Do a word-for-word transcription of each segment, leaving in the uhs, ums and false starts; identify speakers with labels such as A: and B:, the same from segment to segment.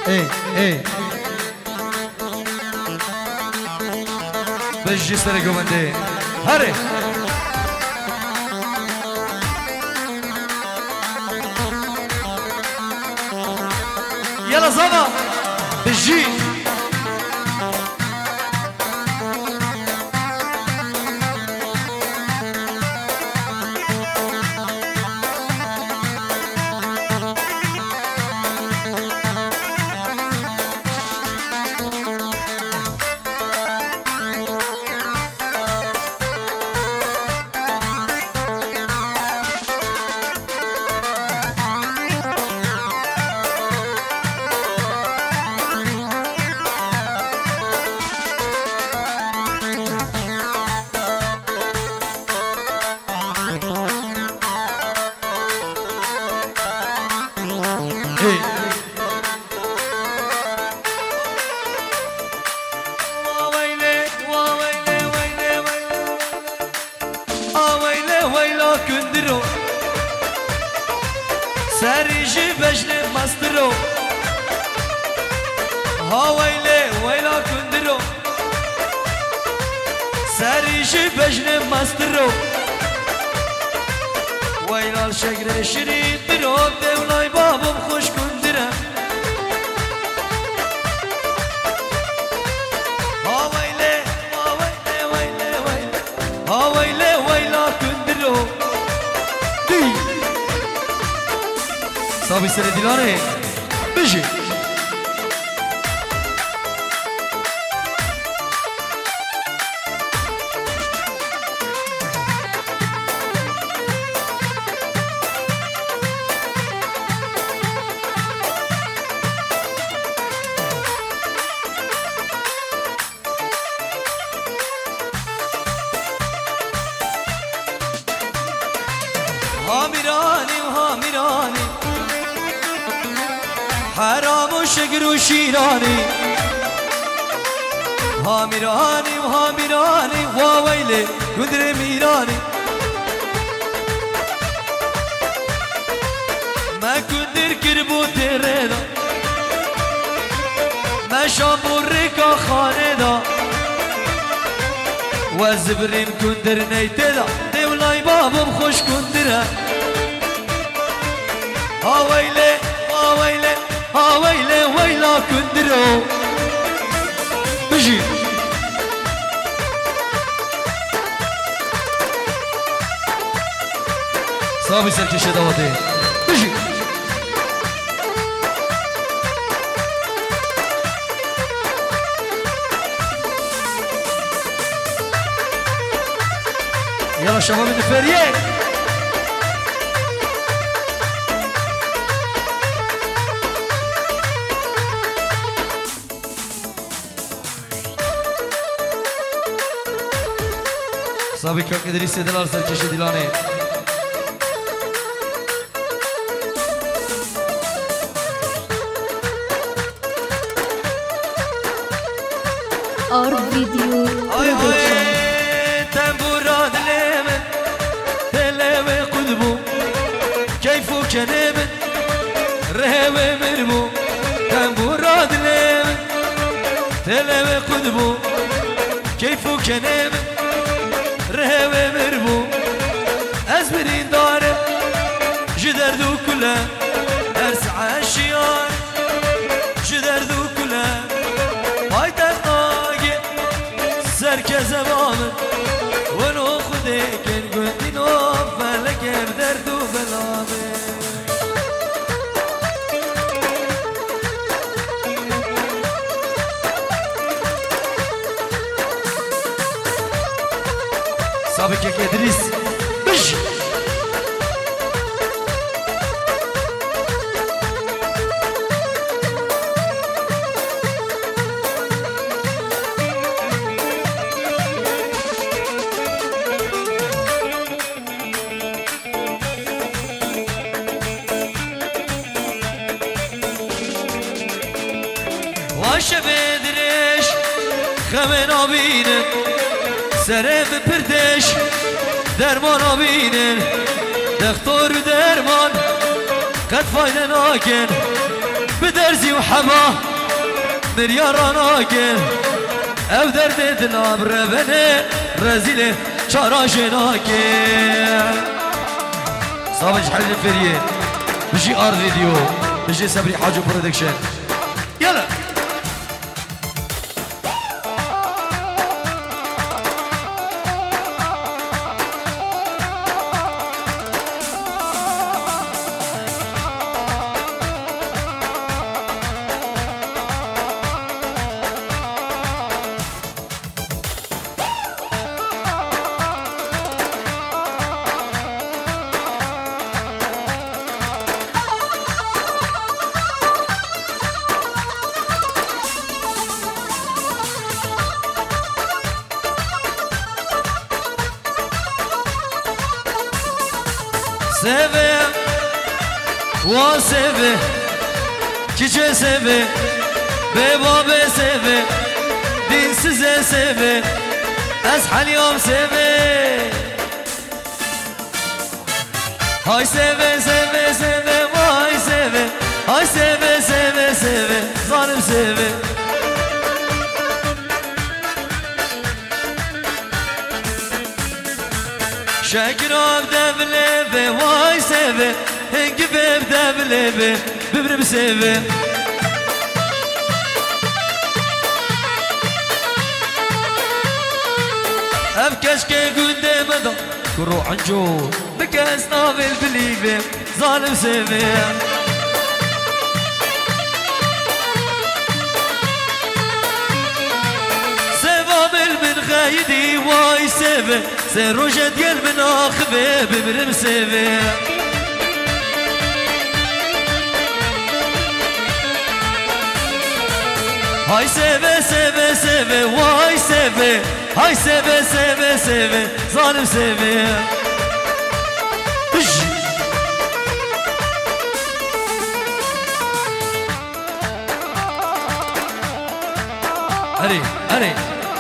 A: ای ای بجی سر گونده هره يلا زانا بجي سريجي بجلي ماسترو هاويلي ويلا كندرو سريجي بجلي ماسترو ويلا الشجرة شريط درو دولاي بابم خوش كندرة هاويلي هاويلي ويلي ويلي هاويلي ويلا كندرو صابي سر دلانه بجي هاميراني وهاميراني حرام وشقر وشيراني هاميراني وهاميراني واويلي قدر ميراني ما قدر كربو تريدا ما شامو ريكا خاندا وزبرين كندر نيتدا دولاي بابم خوش كندرها هاويلي هاويلي هاويلي ويلا كندرو بجي صافي سركشة دواتي بجي يلا شباب الفريق صابي كم قدر يستدلال سركش دلانه
B: اور فيديو برودكشن
A: تنبورا دليمن تلوي قدبو كيفو كنبن رهوي مرمو تنبورا دليمن تلوي قدبو كيفو كنبن رهوي مرمو أزبرين دارم جدردو كله أرس عشيان جدردو كله باي تختاقي سرك زمان ونو خدك قلت نو فلك دردو بلامي سابق يا إدريس بش واش بدرش خمن آبینم سرم پردش درمان آبینم دختار درمان قد فایده ناکن بدرزي وحما مريار ناكل او درد دنا بربنه رزيله شراش ناكل صابج حل الفريه بيجي ار فيديو بيجي صبري حاجه برودكشن يلا سبه و سبه چیچه سبه به بابه سبه دین سزه سبه از حلیام سبه های سبه سبه سبه وای سبه های سبه سبه سبه ظالم سبه شكرا بدبلبه واي سبه هنگ بدبلبه ببرم سبه ابكش كي قدام مدى كرو عنجو بكاس نافل بليبه ظالم سبه من غايدي واي سبه سروجة ديال من اخبه ببرم سبه هاي سبه سبه سبه واي سبه هاي سبه سبه سبه ظالم سبه هري هري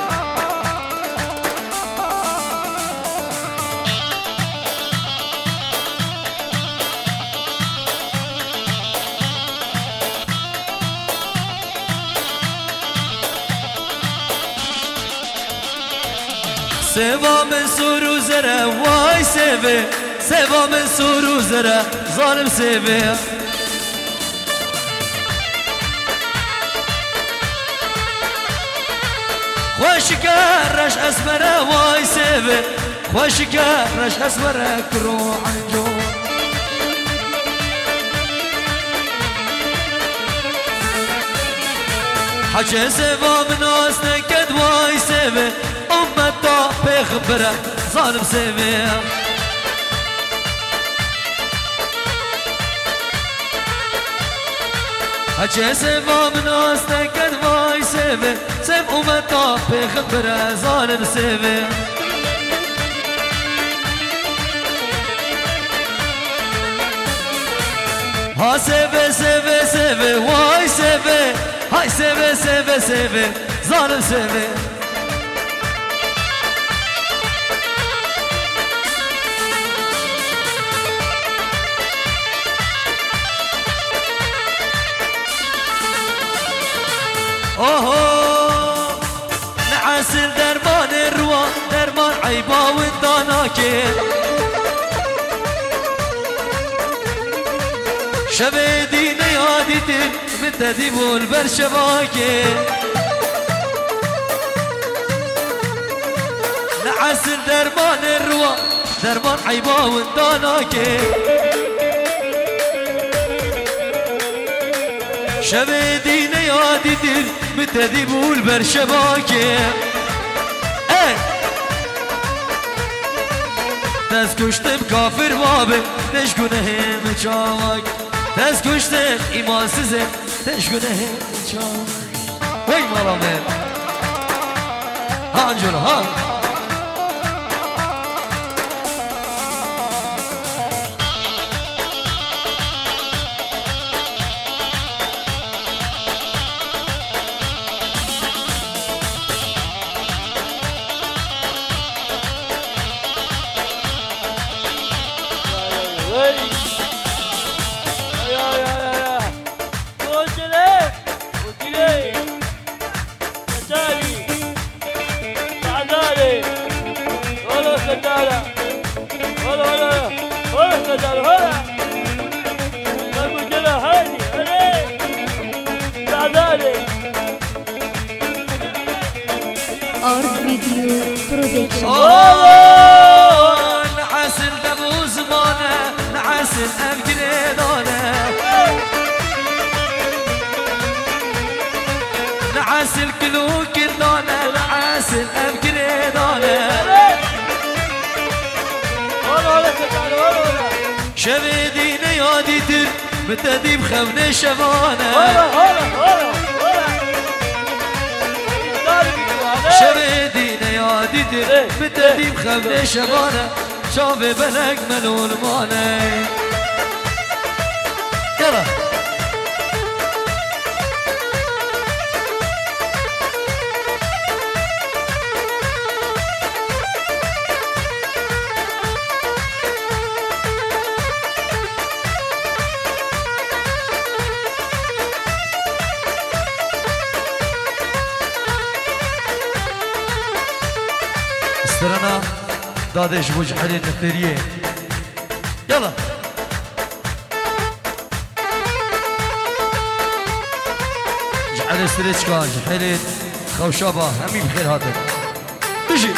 A: سبا من سورو زره واي سبه سبا من سورو زره ظالم سبه خوشكار رش اسمره واي سبه خوشكار رش اسمره كرو عنجو حكي سبا من ناس نكد واي سبه امتا بخبره ظالم سبه حكي سبا من ناس نكد واي سبه سب امتا بخبره ظالم سبه ها سبه سبه سبه واي سبه هاي سبه سبه سبه ظالم سبه اوه نعسل درمان الروا درمان عيبا وانتاناكي شبيدي نيادي من تديبو البرشباكي نعسل درمان الروا درمان عيبا وانتاناكي شبيدي نيادي دل بتذيبو البرشباكي ايه تسكشتم كافر بابه تشكونه هم چاك تسكشتم ايمان سيزه تشكونه هم چاك وي مالامه ها انجولا ها
C: هلا هلا هلا هلا تجار هلا المجلة هاني هلا تعالي
B: Art Video Production.
A: نعسل دبو زمانه نعسل امجريدانه نعسل كلو كدانه نعسل امجريدانه شبيدين يادي تر بتديب خوني شبانه شبيدين يادي تر بتديب خوني شبانه شافي بلق ملول ماني يلا استرنا دادش بوج حلي النفريه يلا جعل ستريتشكا جحلت خوشابه همي بخير هاتف تجي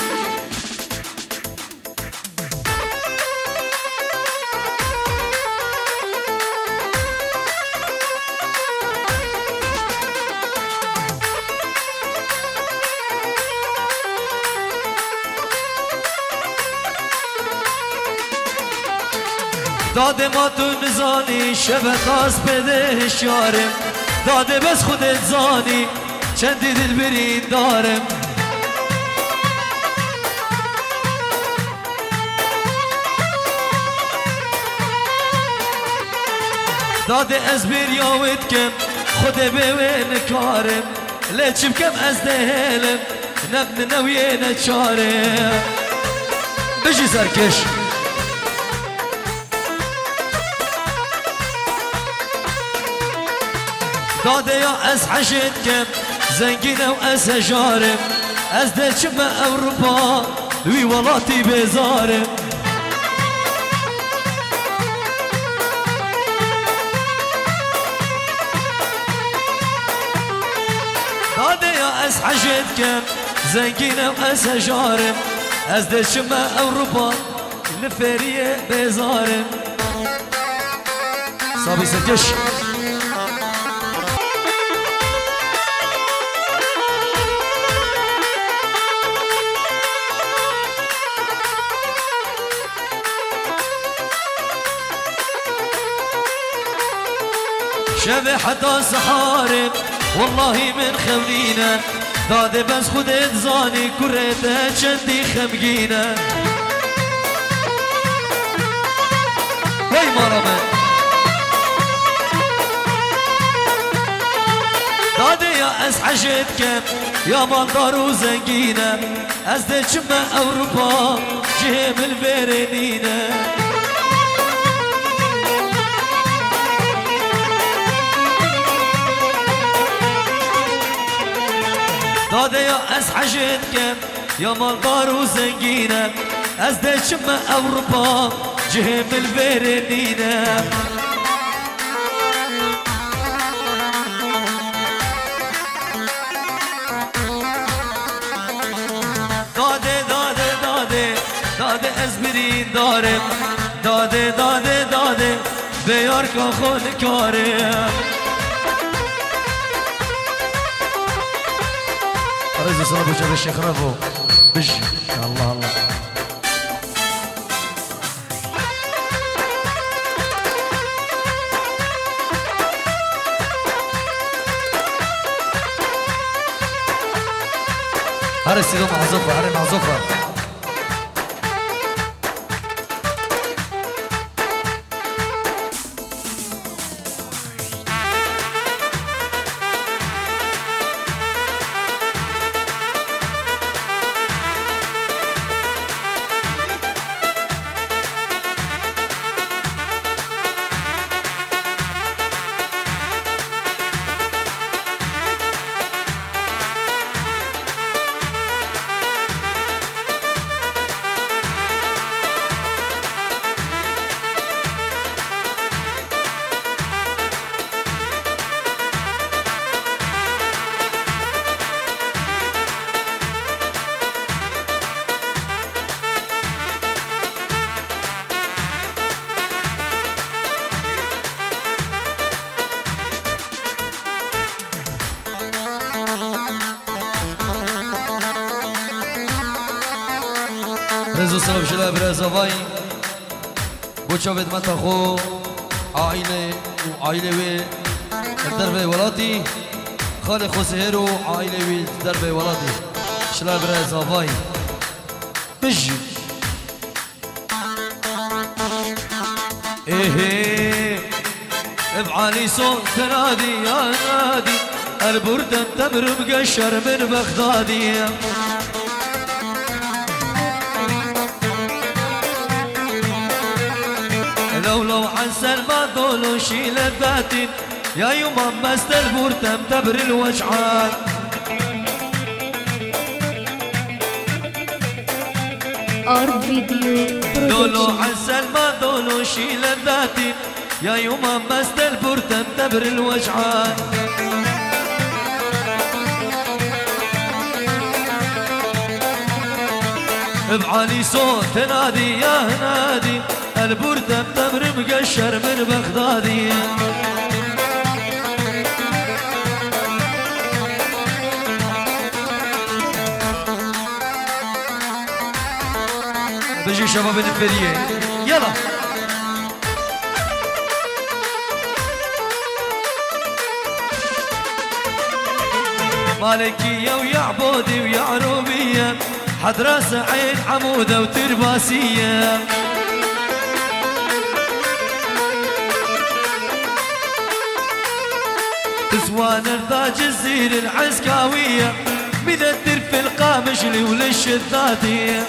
A: داده ما تو نزانی شب خاص بده هشیارم داده بس خودت زانی چندی دل برین دارم داده از بیریاوت کم خود بوین کارم لیچم کم از دهلم نبن نویه نچارم بجی سرکش داده یا از حشد کم زنگینه و از هجارم از دلچم به اوروپا وی ولاتی بزارم داده یا از حشد کم زنگینه و از هجارم از دلچم به اوروپا لفریه بزارم صابی سرکش شبه حتى سحارم والله من خونينا دادي بس خودت زاني كريته چندي خمگينا وي مرمن دادي يا اس حشد كم يا مالدار وزنگينا از دچم اوروبا جهم الفيرنينا داده یا از حشد کم یا مالدار و زنگینم از دچم اوروپا جهم الفرنینم داده داده داده داده از برین دارم داده داده داده به یار که خود کارم رزق صلاه وجه الشيخ ربو بج الله الله هذا السيدو معزوفه هذا معزوفه رزو صلب شلا برزاوي بوچا بدمت خو عائله وعائله و درب ولاتي خالق خسهر وعائله و درب ولاتي شلا برزاوي بجي ايه بعلي صوت نادي يا نادي البرد تمر مقشر من بغدادي لو لو عسل ما ذولو شيل الذاتين يا يوم مست البرد تمر الوجعان
B: ار فيديو
A: دولو
B: برودكشن.
A: عسل ما ذولو شيل الذاتين يا يوم مست البرد تمر الوجعان بعلي صوت نادي يا نادي البرد تمر مقشر من بغدادي بيجي شباب الفريق يلا مالكية ويا عبودي ويا عروبية حضرة سعيد حمودة وترباسية تسوان رضا جزير العسكاوية من الدرف القامشلي وللشدادية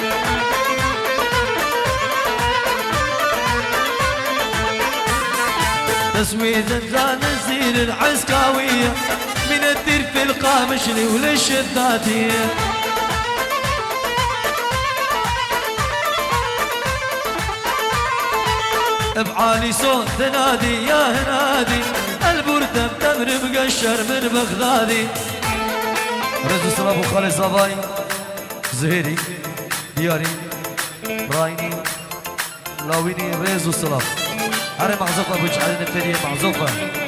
A: تسويد رضا جزير العسكاوية من الدرف القامشلي وللشدادية بعالي صوت نادي يا نادي البرد تمر مقشر من بغدادي رز صلاب وخالد صباي زهيري دياري برايني لاويني رز صلاب هري معزوقة بوجعلنا الفريق معزوقة